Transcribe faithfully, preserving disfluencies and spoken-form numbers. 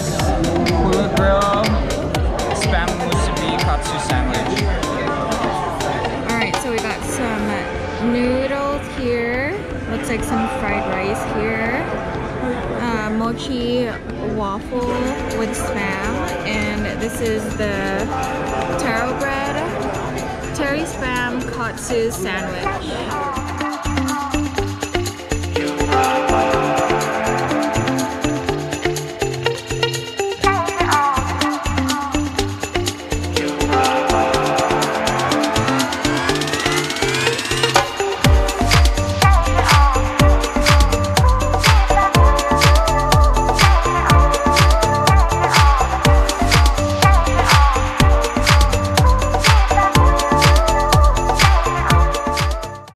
Hula Grill Spam Musubi Katsu Sandwich. Alright, so we got some noodles here. Looks like some fried rice here. Uh, mochi waffle with spam. And this is the taro bread, terry spam katsu sandwich.